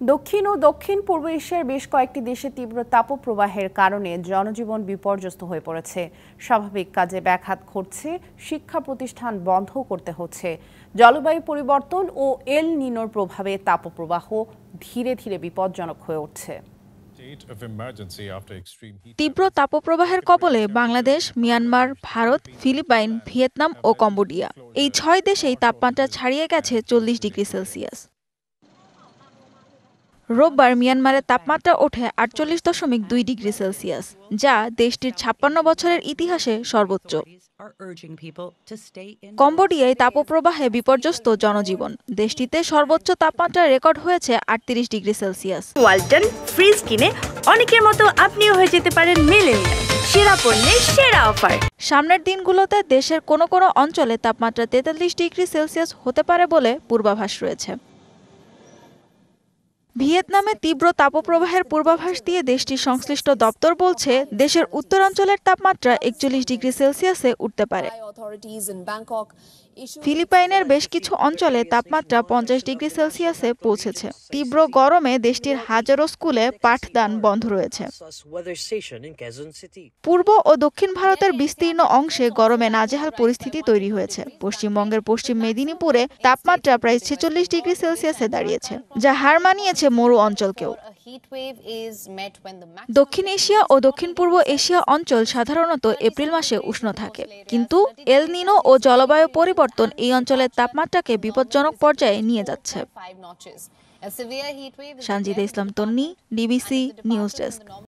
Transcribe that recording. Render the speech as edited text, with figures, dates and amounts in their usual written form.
দক্ষিণ ও দক্ষিণ পূর্ব এশিয়ার বেশ কয়েকটি দেশে তীব্র তাপপ্রবাহের কারণে জনজীবন বিপর্যস্ত হয়ে পড়েছে। স্বাভাবিক কাজে ব্যাঘাত ঘটছে, শিক্ষা প্রতিষ্ঠান বন্ধ করতে হচ্ছে। জলবায়ু পরিবর্তন ও এল নিনোর প্রভাবে তাপপ্রবাহ ধীরে ধীরে বিপজ্জনক হয়ে উঠছে। তীব্র তাপপ্রবাহের কবলে Bangladesh, Myanmar, Bharat, Philippines, Vietnam ও কম্বোডিয়া। এই ৬ দেশেই তাপমাত্রা ছাড়িয়ে গেছে ৪০ ডিগ্রি সেলসিয়াস। রোববার মিয়ানমারের তাপমাত্রা ওঠে ৪৮.২ ডিগ্রি সেলসিয়াস, যা দেশটির ৫৬ বছরের ইতিহাসে সর্বোচ্চ। কম্বোডিয়ায় তাপপ্রবাহে বিপর্যস্ত জনজীবন। দেশটিতে সর্বোচ্চ তাপমাত্রা রেকর্ড হয়েছে ৩৮ ডিগ্রি সেলসিয়াস। ওয়ালটন ফ্রিজ কিনে অনেকের মতো আপনিও হয়ে যেতে পারেন মিলেনিয়াল। সেরা পণ্যের সেরা অফার। সামনের দিনগুলোতে দেশের কোনো কোনো অঞ্চলে তাপমাত্রা ৪৩ ডিগ্রি সেলসিয়াস হতে পারে বলে পূর্বাভাস রয়েছে। ভিয়েতনামে তীব্র তাপপ্রবাহের পূর্বাভাস দিয়ে দেশটির সংশ্লিষ্ট দপ্তর বলছে, দেশের উত্তরাঞ্চলের তাপমাত্রা ৪১ ডিগ্রি সেলসিয়াসে উঠতে পারে। ফিলিপাইনের বেশ কিছু অঞ্চলে তাপমাত্রা ৫০ ডিগ্রি সেলসিয়াসে পৌঁছেছে। তীব্র গরমে দেশটির হাজারো স্কুলে পাঠদান বন্ধ রয়েছে। পূর্ব ও দক্ষিণ ভারতের বিস্তীর্ণ অংশে গরমে নাজেহাল পরিস্থিতি তৈরি হয়েছে। পশ্চিমবঙ্গের পশ্চিম মেদিনীপুরে তাপমাত্রা প্রায় ৪৬ ডিগ্রি সেলসিয়াসে দাঁড়িয়েছে, যা হার মানিয়েছে মরু অঞ্চলকেও। দক্ষিণ এশিয়া ও দক্ষিণ পূর্ব এশিয়া অঞ্চল সাধারণত এপ্রিল মাসে উষ্ণ থাকে, কিন্তু এল নিনো ও জলবায়ু পরিবর্তন এই অঞ্চলের তাপমাত্রাকে বিপজ্জনক পর্যায়ে নিয়ে যাচ্ছে। Sanjida Islam Tonni, DBC news desk.